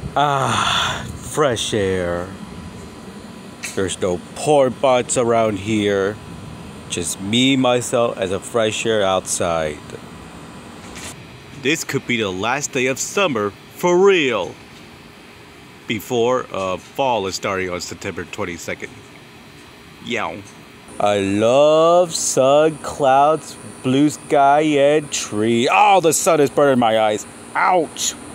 Ah, fresh air. There's no pork butts around here. Just me, myself, and the fresh air outside. This could be the last day of summer for real. Before fall is starting on September 22nd. Yow. I love sun, clouds, blue sky, and tree. Oh, the sun is burning my eyes. Ouch.